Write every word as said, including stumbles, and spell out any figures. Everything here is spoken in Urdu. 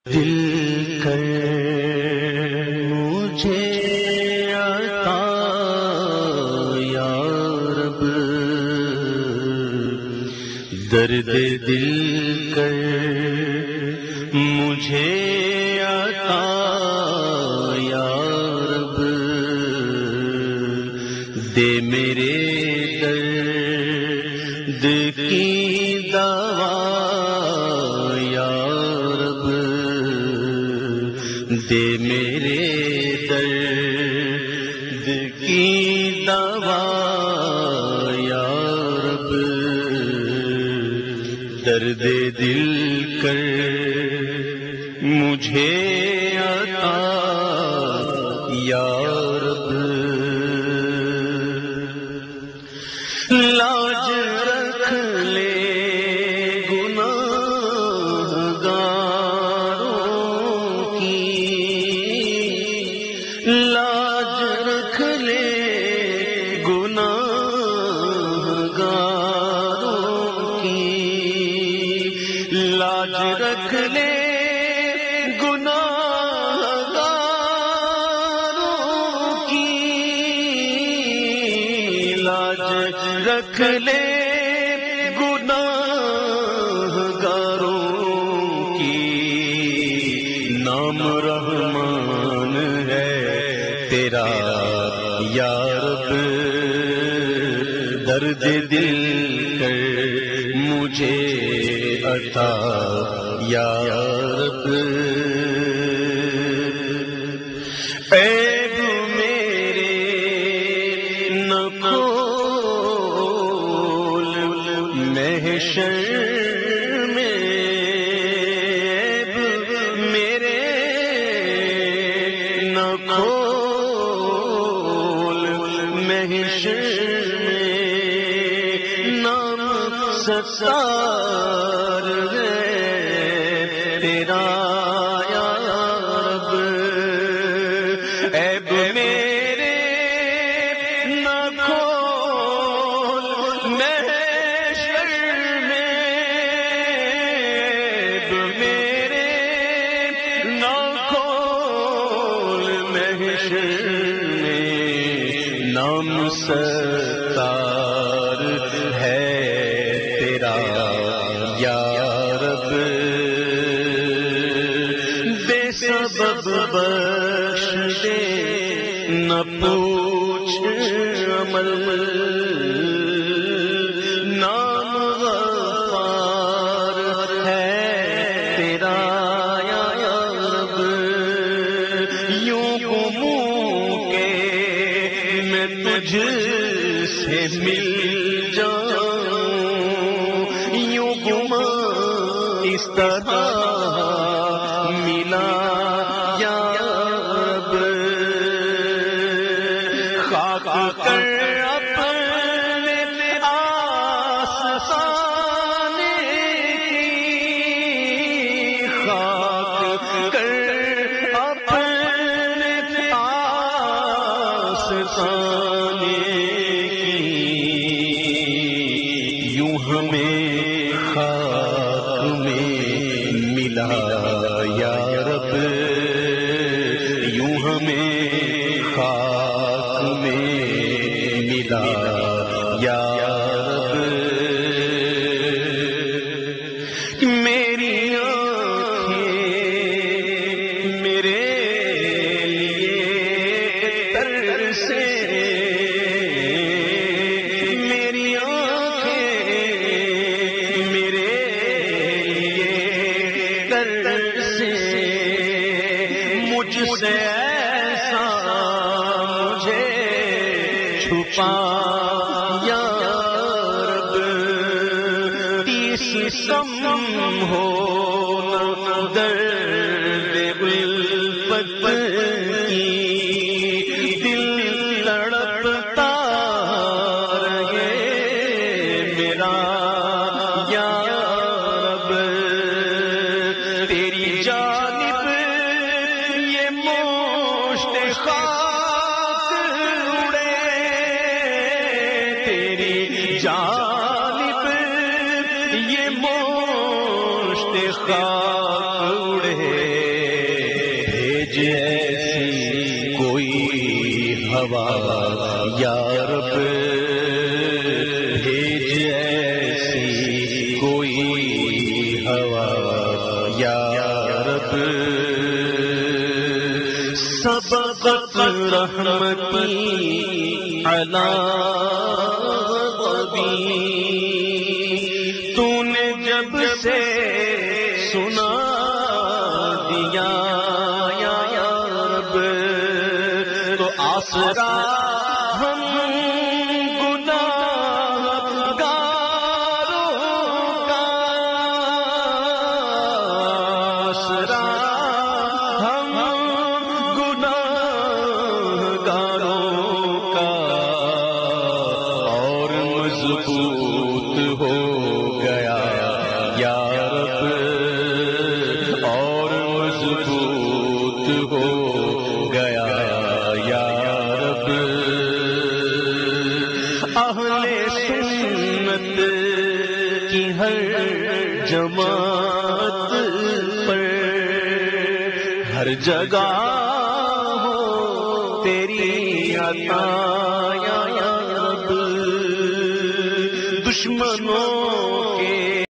دل کر مجھے عطا یا رب، درد دل کر مجھے عطا یا رب، دے میرے درد کی دوا یا رب، دے میرے درد کی دوا یا رب، درد دل کر مجھے عطا یا رب، لاج رکھ لے لاج رکھ لے گناہگاروں کی، لاج رکھ لے گناہگاروں کی، لاج رکھ لے گناہگاروں کی، نام رحمان تیرا یا رب، درد دل کر مجھے عطا یا رب، عیب میرے نہ کھول محشر میں، عیب میرے نہ کھول محشر میں، نام ستار ہے تیرا یا رب، عیب میرے نہ کھول محشر میں، عیب میرے نہ کھول محشر میں، نام ستار ہے تیرا یا رب، بے سبب بخش دے نہ پوچھ عمل، نام غفار ہے تیرا یا رب، یوں گموں کے میں تجھ سے مل جاؤں، یوں گما اس طرح ملا یا رب، خاک کر اپنے آستانے کی، خاک کر اپنے آستانے کی، یوں ہمیں خاک میں ملا یا رب، یوں ہمیں خاک میں ملا یا رب، میری آنکھیں میرے لیے ترسے، میری آنکھیں میرے لیے ترسے، مجھ سے ایسا مجھے چھپا یا رب، تیس سم ہو نہ درد الفت کی، دل لڑپتا رہے میرا یا رب، تیری جانب یہ مشت خاک اڑے، ایسی کوئی ہوا یا رب، بھیج ایسی کوئی ہوا یا رب، سبقت رحمتی علی غبی، تو نے جب سے سنا دیا یا رب، تو آسرا ہم گناہ گاروں کا، آسرا ہم گناہ گاروں کا، اور مضبوط ہو گیا یا رب، اور مضبوط ہو گیا یا رب، اہل سنت کی ہر جماعت پر ہر جگہ ہو تیری عطا یا رب، دشمنوں